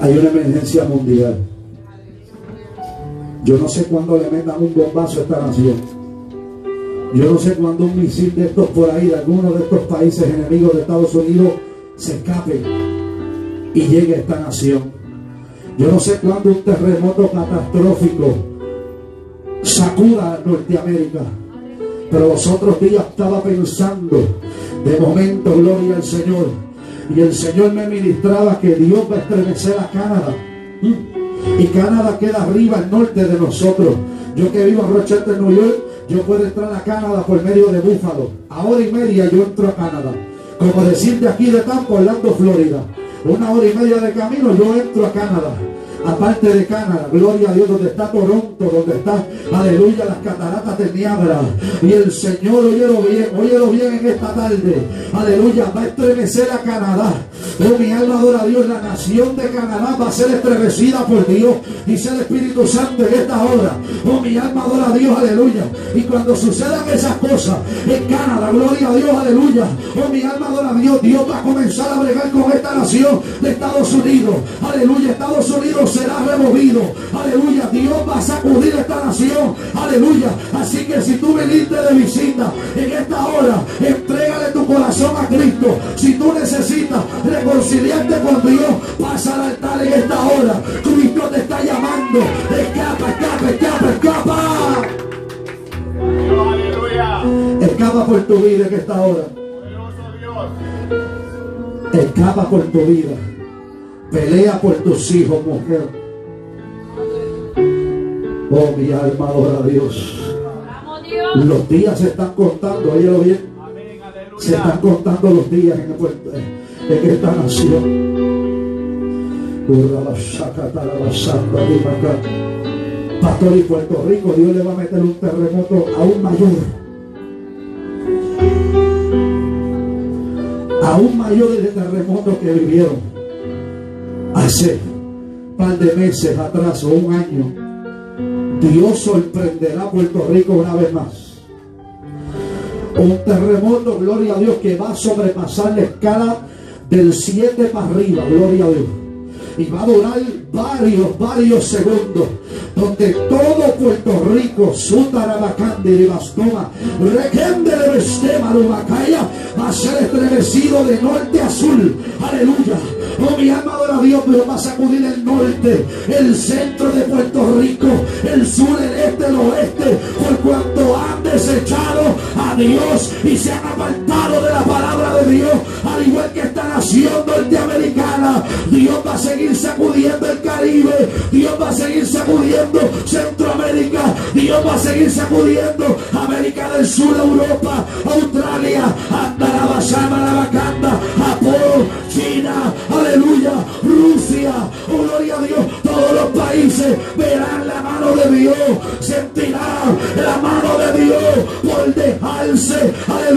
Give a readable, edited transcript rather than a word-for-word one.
Hay una emergencia mundial. Yo no sé cuándo le metan un bombazo a esta nación. Yo no sé cuándo un misil de estos por ahí, de alguno de estos países enemigos de Estados Unidos, se escape y llegue a esta nación. Yo no sé cuándo un terremoto catastrófico sacuda a Norteamérica. Pero los otros días estaba pensando, de momento, gloria al Señor, y el Señor me ministraba que Dios va a estremecer a Canadá. Y Canadá queda arriba al norte de nosotros. Yo que vivo en Rochester, New York, yo puedo entrar a Canadá por medio de Búfalo. A hora y media yo entro a Canadá. Como decir de aquí de Tampa, Orlando, Florida. 1 hora y media de camino yo entro a Canadá. Aparte de Canadá, gloria a Dios, donde está Toronto, donde está, aleluya, las cataratas de Niágara. Y el Señor, óyelo bien en esta tarde, aleluya, va a estremecer a Canadá. Oh, mi alma adora a Dios. La nación de Canadá va a ser estremecida por Dios, dice el Espíritu Santo en esta hora. Oh, mi alma adora a Dios, aleluya. Y cuando sucedan esas cosas en Canadá, gloria a Dios, aleluya. Oh, mi alma adora a Dios. Dios va a comenzar a bregar con esta nación de Estados Unidos, aleluya. Estados Unidos será removido, aleluya. Dios va a sacudir esta nación, aleluya. Así que si tú viniste de visita en esta hora, entrégale tu corazón a Cristo. Si tú necesitas reconciliarte con Dios, pasa al altar en esta hora. Cristo te está llamando. Escapa, escapa, escapa, escapa. Aleluya. Escapa por tu vida en esta hora. Escapa por tu vida. Pelea por tus hijos, mujer. Oh, mi alma adora a Dios. Los días se están contando, óyelo bien. Se están contando los días en esta nación. Pastor, y Puerto Rico, Dios le va a meter un terremoto aún mayor. Aún mayor del terremoto que vivieron hace un par de meses atrás o un año. Dios sorprenderá a Puerto Rico una vez más. Un terremoto, gloria a Dios, que va a sobrepasar la escala del 7 para arriba, gloria a Dios. Y va a durar varios segundos, donde todo Puerto Rico, Sutarabacande y Bastoma, Requende de Bestema, Lubacaya, va a ser estremecido de norte a sur. Aleluya. Oh, mi alma adora a Dios, pero va a sacudir el norte, el centro de Puerto Rico, el sur, el este, el oeste, por cuanto han desechado a Dios y se han apartado de la palabra de Dios. Al igual que esta nación norteamericana, Dios va a seguir sacudiendo el Caribe, Dios va a seguir sacudiendo Centroamérica, Dios va a seguir sacudiendo América del Sur, Europa, Australia, Andarabasama, Lavacanda, Japón, China, aleluya, Rusia, oh, gloria a Dios. Todos los países verán la mano de Dios, sentirán la mano de Dios por dejarse, aleluya,